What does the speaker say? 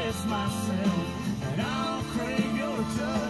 express myself, and I don't crave your touch.